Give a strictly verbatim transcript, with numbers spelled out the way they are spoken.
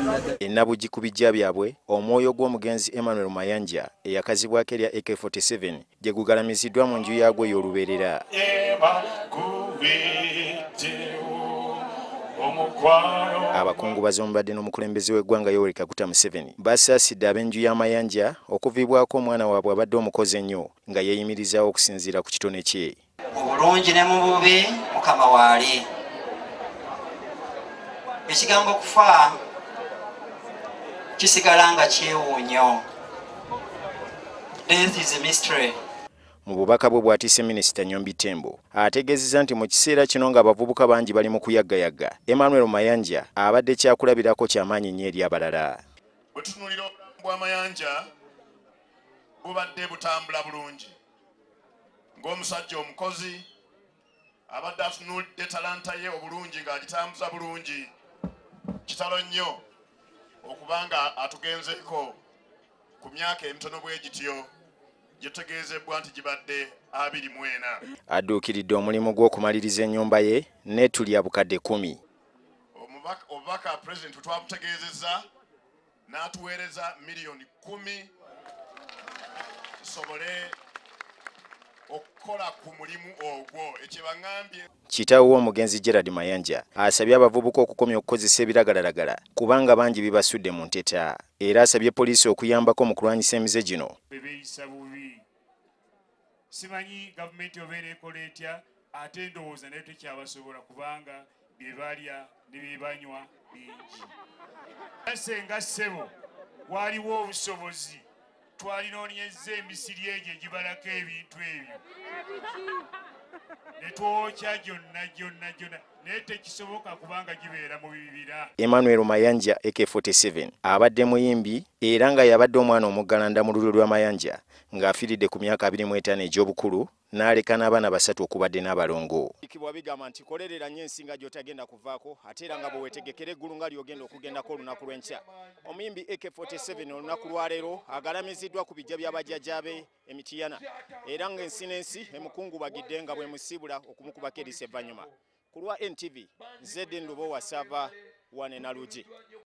Naluggi ku bijja byabwe omwoyo gw'omugenzi Emmanuel Mayanja eyakazibwako erya A K forty-seven gye gugalamiziddwa mu nju yaagwe ey'olubeerera. Abakungubazi omubadde n'omukulembeze w'eggwanga Yoweri Kaguta Museveni basaasidde ab'enju ya Mayanja okuviibwako omwana waabwe abadde omukozi ennyo nga yeeyimirizaawo okusinziira ku kitone kye. Obulungi ne mu bubi Mukama waali. Ekigambo kufa kisigala nga kyewuunyo. Death is a mystery. Mu bubaka bwe bw'atiise Minisita Nyombi Tembo ategeezezza nti mu kiseera kino nga abavubuka bangi bali mu kuyaggayagga, Emmanuel Mayanja abadde kyakulabirako ky'amaanyi nnyo eri abalala. Bwe tutunuulira obulamu bwa Mayanja bubadde butambula bulungi. Ng'omusajja omukozi abadde atunuulidde talanta ye obulungi ng'agitambuza bulungi. Kitalo nnyo okubanga atugenzeeko ku myaka emitono bwe gityo gyetegeezebwa nti Gibadde abiri mu ena. Adduukiridde omulimu gw'okumaliriza ennyumba ye n'etulya bukadde kumi. Obubaka Pulezidenti twabutegeezezza n'atuweereza miliyoni kumi tusobole okukola ku mulimu ogwo ekyebaŋŋambye. Kitaawe w'omugenzi Gerard Mayanja asabye abavubuka okukomya okukozesa ebiragalalagala kubanga bangi bibasudde mu nteta, era asabye poliisi okuyambako mu kulwanyisa emize gino. Simanyi gavumenti obeera ekola etya ate ndowooza naye tekyabasobola kubanga bye balya ne bye banywa bingi. Senga ssebo waliwo obusobozi twalinoonyezza emisiri egyo egibalako ebintu ebyo ne twokya gyonna gyonna gyonna naye tekisoboka kubanga gibeera mu bibira. Emmanuel Mayanja A K forty-seven abadde muyimbi era nga yabadde omwana omuggalanda mu lulyo lwa Mayanja ng'afiiridde ku myaka abiri mu etaano egy'obukulu n'aleka n'abaana basatu okubadde n'abalongo. Ikibwa bigamba nti kolerera nnyo ensinga gy'otagenda kuvaako ate era nga bwe weetegekera eggulu nga ly'ogenda okugendako olunaku lw'enkya. Omuyimbi A K forty-seven olunaku lwaleero agalamiziddwa ku bijja by'abajjajjaabe emitiyana era ng'ensi n'ensi emukungubagidde nga bwe musiibula okumukubako eriisa evvannyuma. Ku lwa N T V, Zedden Lubowa Sava wane Naluggi.